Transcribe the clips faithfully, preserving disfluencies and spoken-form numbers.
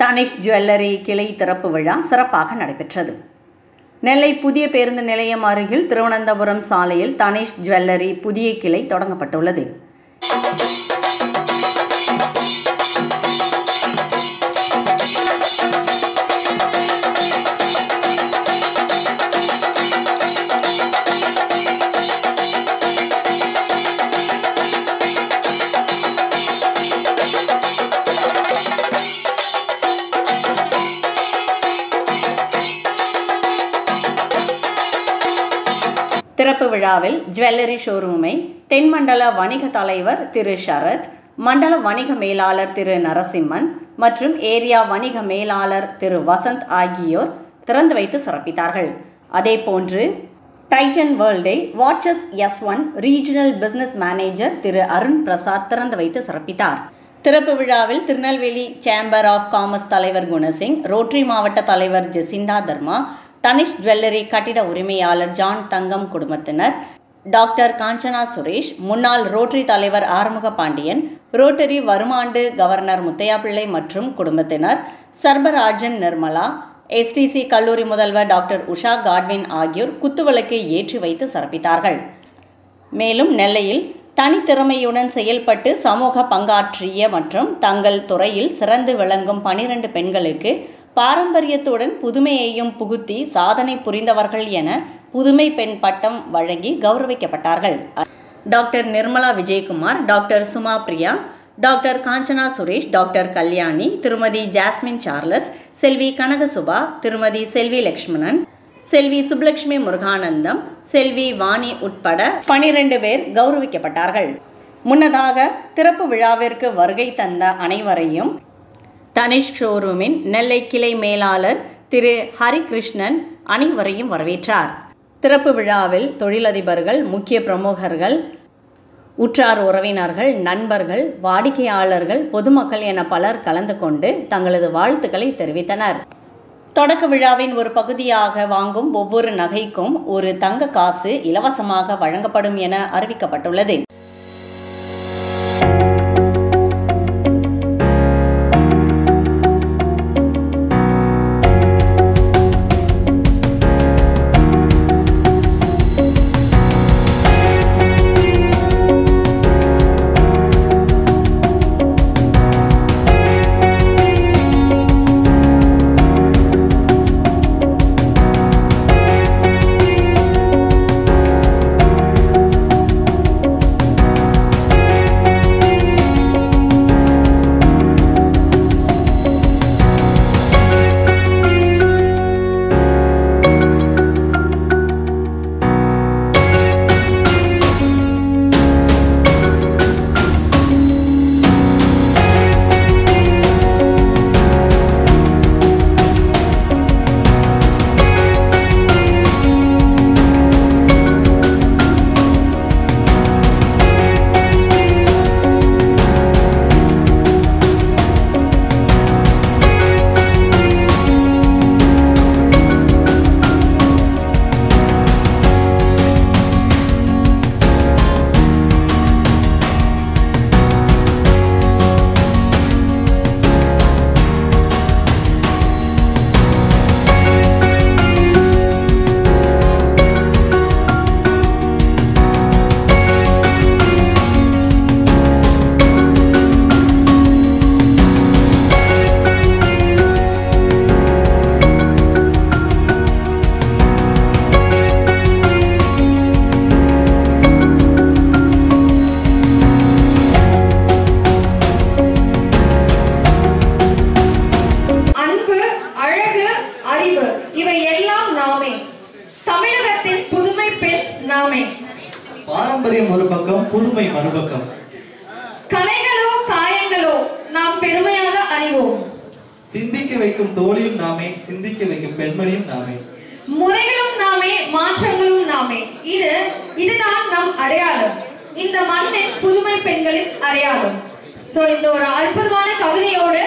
tanishq jewellery கிளை திறப்பு விழா சிறப்பாக நடைபெற்றது. நெல்லை புதிய பேருந்து நிலையம் அருகில் திருவனந்தபுரம் சாலையில் tanishq jewellery புதிய கிளை தொடங்கப்பட்டுள்ளது. திறப்பு விழாவில் ஜுவல்லரி ஷோரூமை தென்மண்டல வணிக தலைவர் திரு ஷரத், மண்டல வணிக மேலாளர் திரு நரசிம்மன் மற்றும் ஏரியா வணிக மேலாளர் திரு வசந்த் ஆகியோர் திறந்து வைத்து சிறப்பித்தார்கள். அதேபோன்று டைட்டன் வேர்ல்டை watches S one regional business manager திரு அருண் பிரசாத் திறந்து வைத்து சிறப்பித்தார். திறப்பு விழாவில் திருநெல்வேலி சேம்பர் ஆஃப் காமர்ஸ் தலைவர் குணசிங், ரோட்டரி மாவட்ட தலைவர் ஜெசிந்தா தர்மா, tanishq jewellery கட்டிட உரிமையாளர் ஜான் தங்கம் குடும்பத்தினர், டாக்டர் காஞ்சனா சுரேஷ், முன்னாள் ரோட்டரி தலைவர் ஆறுமுக பாண்டியன், ரோட்டரி வருமாண்டு கவர்னர் முத்தையாபிள்ளை மற்றும் குடும்பத்தினர், சர்பராஜன் நிர்மலா, எஸ்டிசி கல்லூரி முதல்வர் டாக்டர் உஷா காட்வின் ஆகியோர் குத்துவிளக்கு ஏற்றி வைத்து சிறப்பித்தார்கள். மேலும் நெல்லையில் தனித்திறமையுடன் செயல்பட்டு சமூக பங்காற்றிய மற்றும் தங்கள் துறையில் சிறந்து விளங்கும் பனிரெண்டு பெண்களுக்கு பாரம்பரியத்துடன் புதுமையையும் புகுத்தி சாதனை புரிந்தவர்கள் என புதுமை பெண் பட்டம் வழங்கி கௌரவிக்கப்பட்டார்கள். Doctor Nirmala Vijayakumar, doctor Suma Priya, doctor Kanchana Suresh, doctor Kalyani, திருமதி ஜாஸ்மின் சார்லஸ், செல்வி கனகசுபா, திருமதி செல்வி லட்சுமணன், செல்வி சுப்லட்சுமி முருகானந்தம், செல்வி வாணி உட்பட பனிரெண்டு பேர் கௌரவிக்கப்பட்டார்கள். முன்னதாக திறப்பு விழாவிற்கு வருகை தந்த அனைவரையும் tanishq ஷோரூமின் நெல்லை கிளை மேலாளர் திரு ஹரிகிருஷ்ணன் அனைவரையும் வரவேற்றார். திறப்பு விழாவில் தொழிலதிபர்கள், முக்கிய பிரமுகர்கள், உற்றார் உறவினர்கள், நண்பர்கள், வாடிக்கையாளர்கள், பொதுமக்கள் என பலர் கலந்து கொண்டு தங்களது வாழ்த்துக்களை தெரிவித்தனர். தொடக்க விழாவின் ஒரு பகுதியாக வாங்கும் ஒவ்வொரு நகைக்கும் ஒரு தங்க காசு இலவசமாக வழங்கப்படும் என அறிவிக்கப்பட்டுள்ளது. பாரம்பரியம் ஒரு பக்கம், புதுமை மறுபக்கம். கலைகளோ காயங்களோ நாம் பெருமையாக அணிவோம். சிந்திக்க வைக்கும் தோழியும் நாமே, சிந்திக்க வைக்கும் பெண்மணியும் நாமே. முறைகளும் நாமே, மாற்றங்களும் நாமே. இது இதுதான் நம் அடையாளம். இந்த மண்ணின் புதுமை பெண்களின் அடையாளம். சோ இந்த ஒரு அற்புதமான கவிதையோடு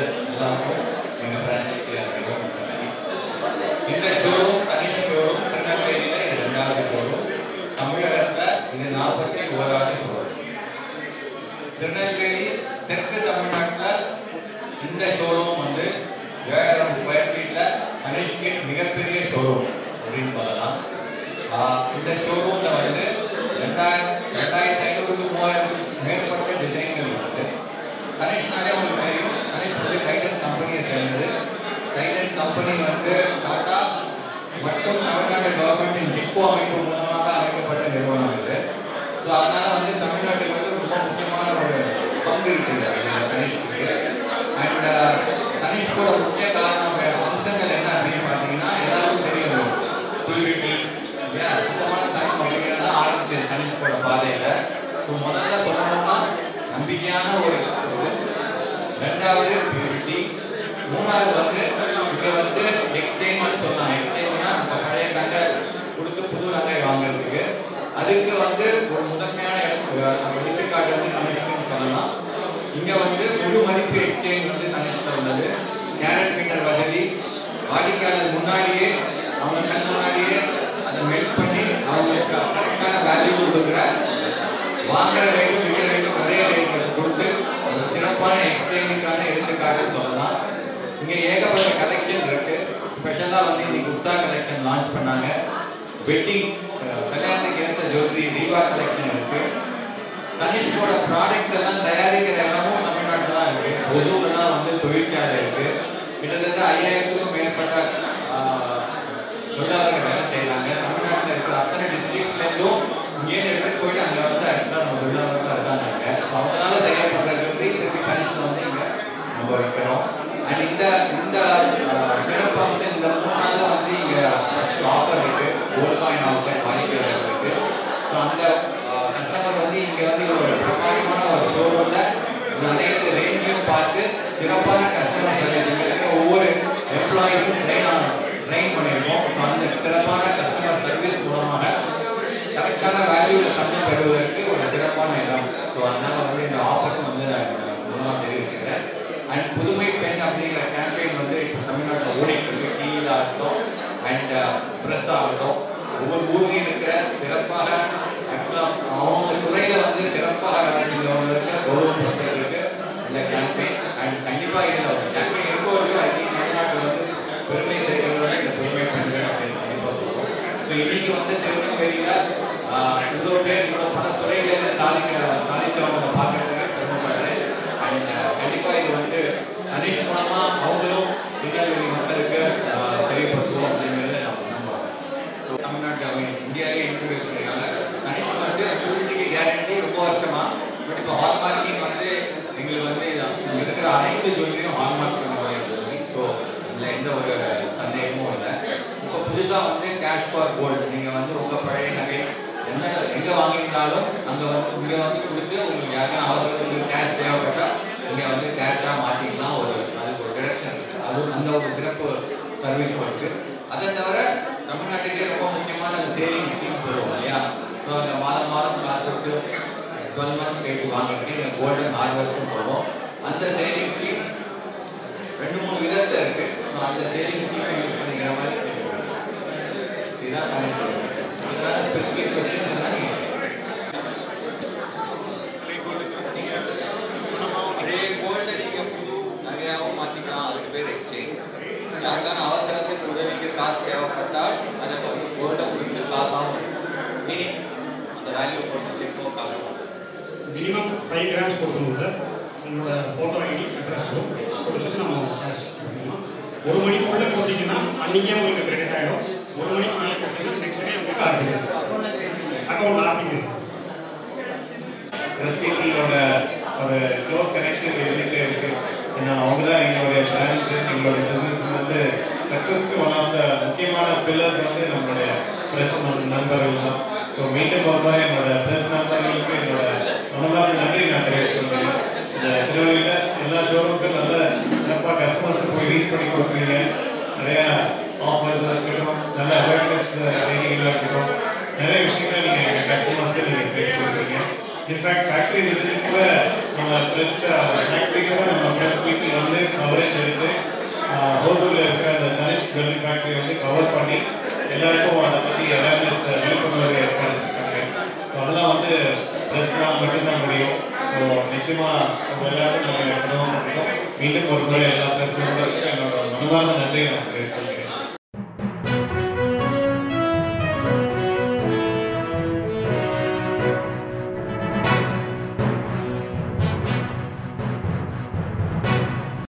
எல்லாருக்கும் எங்கள் ஃப்ரான்ச்சைஸியாக இருக்கணும். இந்த ஷோரூம் தனிஷ் ஷோரூம் திருநெல்வேலியில் இது ரெண்டாவது ஷோரூம், தமிழகத்தில் இது நாற்பத்தி ஓராவது ஷோரூம். திருநெல்வேலி தெற்கு தமிழ்நாட்டில் இந்த ஷோரூம் வந்து ஏழாயிரம் ஸ்கொயர் ஃபீட்டில் தனிஷ்க்கு மிகப்பெரிய ஷோரூம் அப்படின்னு சொல்லலாம். இந்த ஷோரூமில் வந்து ரெண்டாயிரம் ரெண்டாயிரத்தி ஐநூறுக்கு மூவாயிரம் மேற்பட்ட டிசைன்கள் இருக்குது. தனிஷ்னாலே உங்களுக்கு தெரியும், தனிஷ் வந்து டைட்டன் கம்பெனியை சேர்ந்தது. டைட்டன் கம்பெனி வந்து டாடா மற்றும் தமிழ்நாடு கவர்மெண்டின் ஜிப்கோ அமைப்பு மூலமாக அமைக்கப்பட்ட நிறுவனம் இது. ஸோ அதனால் வந்து தமிழ்நாட்டுக்கு வந்து ரொம்ப முக்கியமான ஒரு பங்கு இருக்குது தனிஷ்க்கு. அண்ட் தனிஷ்கோட முக்கிய காரணம் அம்சங்கள் என்ன அப்படின்னு பார்த்தீங்கன்னா எல்லாருக்கும் தெரியும், பியூரிட்டி, சுத்தமான தனிஷ் அப்படிங்கிறத ஆரம்பிச்சது தனிஷ்கோட பாதையில். ஸோ முதல்ல சொல்லணும்னா நம்பிக்கையான ஒரு ரெண்டாவது பியூரிட்டி, மூணாவது வந்து இங்கே வந்து எக்ஸ்சேஞ்ச் சொல்லலாம். எக்ஸ்சேஞ்ச்னா நம்ம பழைய நகை கொடுத்து புது நகை வாங்குறதுக்கு, அதுக்கு வந்து ஒரு முதன்மையான இடம் நம்ம எடுத்துக்காட்டு வந்து தனிஷ்குன்னு சொல்லலாம். இங்கே வந்து முழு மதிப்பு எக்ஸ்சேஞ்ச் வந்து தனிஷ்கில் உள்ளது. கேரட் மீட்டர் வசதி, வாடிக்கையாளர் முன்னாடியே அவங்க கண் முன்னாடியே அதை மெல்ட் பண்ணி அவங்களுக்கு கரெக்டான வேல்யூ கொடுக்குற, வாங்குற ரேட்டும் விற்கிற ரேட்டும் ஒரே ரேட்டு கொடுத்து ஒரு சிறப்பான எக்ஸ்சேஞ்சுக்கான எடுத்துக்காட்டு சொல்லலாம். இங்கே ஏகப்பட்ட கலெக்ஷன் இருக்கு. ஸ்பெஷலாக வந்து இன்னைக்கு உஷா கலெக்ஷன் லான்ச் பண்ணாங்க. வெட்டிங் கல்யாணத்துக்கு ஏற்ற ஜுவல்லரி தீபா கலெக்ஷன் இருக்கு. தனிஷ்கோட ப்ராடக்ட்ஸ் எல்லாம் தயாரிக்கிற இடமும் தமிழ்நாட்டில் தான் இருக்கு. ஒசூரில் தான் வந்து தொழிற்சாலை இருக்கு. கிட்டத்தட்ட ஐயாயிரத்துக்கும் மேற்பட்ட தொழிலாளர்கள் வேலை செய்யறாங்க. தமிழ்நாட்டில் இருக்கிற அத்தனை டிஸ்ட்ரிக்ட்லேருந்தும் இங்கே எடுத்துட்டு போயிட்டு அங்கே வந்து ஆக்சுவலாக நம்ம தொழிலாளர்கள் இருக்காங்க. ஸோ அவங்களால செய்யப்படுற ஜுவல்லரி திருப்பி தனிஷ்ல வந்து இங்கே நம்ம வைக்கிறோம். அண்ட் இந்த இந்த சிறப்பு அம்சம் இந்த மூணு நாளில் வந்து இங்கே ஆஃபர் இருக்கு, கோல்ட் காயின் ஆஃபர் வாடிக்கையாளர்களுக்கு. ஸோ அந்த கஸ்டமர் வந்து இங்கே வந்து ஒரு பிரமாணமான ஒரு ஷோரூமில் அனைத்து ரேஞ்சையும் பார்த்து சிறப்பான கஸ்டமர் சர்வீஸ் இங்கே இருக்கிற ஒவ்வொரு எம்ப்ளாயிஸும் ட்ரெயின் ஆன ட்ரெயின் பண்ணியிருக்கோம். ஸோ அந்த சிறப்பான கஸ்டமர் சர்வீஸ் மூலமாக கரெக்டான வேல்யூவில் தங்கம் பெறுவதற்கு ஒரு சிறப்பான இடம். ஸோ அதனால் வந்து இந்த ஆஃபருக்கு வந்து நான் மூலமாக தெரிவிச்சுக்கிறேன். அண்ட் புதுமை பெண் அப்படிங்கிற கேம்பெயின் வந்து இப்போ தமிழ்நாட்டில் ஓடிட்டு இருக்கு. டிவியில் ஆகட்டும் அண்ட் ப்ரெஸ் ஆகட்டும், ஒவ்வொரு ஊர்லேயும் இருக்கிற சிறப்பாக ஆக்சுவலாக அவங்க துறையில் வந்து சிறப்பாக வேலை செஞ்சவங்களுக்கு கௌரவப்படுத்துறதுக்கு இந்த கேம்பெயின். அண்ட் கண்டிப்பாக இதில் ஒரு கேம்பெயின் இருக்கோ இல்லையோ ஐ திங்க் தமிழ்நாட்டில் வந்து பெருமை செய்கிறவங்க இந்த புதுமை பெண்கள் அப்படின்னு கண்டிப்பாக சொல்லுவோம். ஸோ இன்னைக்கு வந்து திருநெல்வேலியில் இவ்வளோ பேர் இவ்வளோ பல துறையிலேருந்து சாதிக்க சாதிச்சவங்களை பார்க்கறதுக்கு பெருமைப்படுறேன். அண்ட் கண்டிப்பாக இது வந்து தனிஷ் மூலமாக அவங்களும் திருநெல்வேலி மக்களுக்கு தெரியப்படுத்துவோம் அப்படிங்கிறத நம்ம நம்புறோம். ஸோ தமிழ்நாட்டு இந்தியாவிலே இன்ட்ரடியூஸ் பண்ணிருக்காங்க. தனிஷ் வந்து பியூரிட்டிக்கு கேரண்டி ரொம்ப வருஷமா. பட் இப்போ ஹால்மார்க்கிங் வந்து எங்களுக்கு வந்து இங்கே இருக்கிற அனைத்து ஜுவல்லரியும் ஹால்மார்க் பண்ண ஜுவல்லரி. ஸோ இதில் எந்த ஒரு சந்தேகமும் இல்லை. இப்போ புதுசாக வந்து கேஷ் ஃபார் கோல்டு, நீங்கள் வந்து உங்கள் பழைய நகை என்ன எங்கே வாங்கியிருந்தாலும் அங்கே வந்து இங்கே வந்து கொடுத்து உங்களுக்கு யாருக்கான அவசரத்துக்கு கேஷ் தேவைப்பட்டால் இங்கே வந்து கேஷாக மாற்றிக்கலாம். ஒரு அதுக்கு ஒரு டிரெக்ஷன் இருக்குது. அது அந்த ஒரு சிறப்பு சர்வீஸும் இருக்குது. அதை தவிர தமிழ்நாட்டுக்கே ரொம்ப முக்கியமான அந்த சேவிங் ஸ்கீம் சொல்லுவோம் இல்லையா. ஸோ அந்த மாதம் மாதம் காசு கொடுத்து டுவெல் மந்த்ஸ் கழிச்சு வாங்கிட்டு எங்கள் கோல்டன் ஆறு வருஷம் சொல்லுவோம். அந்த சேவிங் ஸ்கீம் ரெண்டு மூணு விதத்தில் இருக்குது. ஸோ அந்த சேவிங் ஸ்கீமை யூஸ் பண்ணிக்கிற மாதிரி இதுதான் தனிஷ்க். இதுக்கான ஸ்பெசிஃபிக் கொஸ்டின் இருந்தால் நீங்கள் அதே கோல்டை நீங்கள் புது நகையாகவும் மாற்றிக்கலாம். அதுக்கு பேர் எக்ஸ்சேஞ்ச். யாருக்கான அவசரத்துக்கு உதவிக்கு காசு தேவைப்பட்டால் அதை கோல்டை கொடுத்து காசாகவும் மீனிங் அந்த வேல்யூ போட்டு செக்கோ காசாகும். மினிமம் ஃபைவ் கிராம்ஸ் கொடுக்கணும் சார். உங்களோட ஃபோட்டோ ஐடி அட்ரஸ் கொடுத்துட்டு நம்ம கேஷ் கொடுக்கணும். ஒரு மணிக்குள்ளே கொடுத்தீங்கன்னா அன்றைக்கே உங்களுக்கு கிரெடிட் ஆகிடும். ஒரு மணிக்கு மேலே கொடுத்தீங்கன்னா நெக்ஸ்ட் டே உங்களுக்கு ஆர்டிஜிஎஸ் அக்கௌண்ட் ஆர்டிஜிஎஸ். எஸ்பிபியோட ஒரு க்ளோஸ் கனெக்ஷன் இருந்துகிட்டே இருக்குது. ஏன்னா அவங்க தான் எங்களுடைய பிரான்ச்சு, எங்களுடைய பிஸ்னஸ் வந்து சக்ஸஸ்க்கு ஒன் ஆஃப் த முக்கியமான பில்லர்ஸ் வந்து நம்மளுடைய ப்ரெஸ் நண்பர்கள் தான். ஸோ மீட்டை பொறுத்தவரை என்னோட ப்ரெஸ் நண்பர்களுக்கு என்னோட மனமார்ந்த நன்றி நான் தெரிவித்துக்கொள்கிறேன். இந்த திருவள்ளியில் எல்லா ஷோரூம்ஸும் நல்ல சிறப்பாக கஸ்டமர்ஸ்க்கு போய் ரீச் பண்ணி கொடுக்குறீங்க. நிறையா ஆஃபர்ஸாக இருக்கட்டும், நல்ல அவேர்னஸ் ட்ரைனிங்காக இருக்கட்டும், நிறைய விஷயங்கள் நீங்கள் எங்கள் கஸ்டமர்ஸ்க்கு நீங்கள் கிரியேட் கொடுக்குறீங்க. இன்ஃபேக்ட் ஃபேக்ட்ரி விசிட்டிங் கூட நம்ம ப்ரெஸ் ப்ராக்டிக்கலாக நம்ம ப்ரெஸ் பீப்பிள் வந்து கவரேஜ் எடுத்து ஹோசூரில் இருக்கிற அந்த தனிஷ்க் ஜுவல்லரி ஃபேக்ட்ரி வந்து கவர் பண்ணி எல்லாருக்கும் அதை பற்றி அவேர்னஸ் விழிப்புணர்வு ஏற்படுத்திருக்காங்க. ஸோ அதெல்லாம் வந்து ப்ரெஸ்லாம் மட்டும்தான் முடியும். ஸோ நிச்சயமாக எல்லாருக்கும் நம்ம இருக்கணும். மீண்டும் ஒரு முறை எல்லா ப்ரெஸ் மெம்பர்ஸுக்கும் என்னோட மனதார்ந்த நன்றியை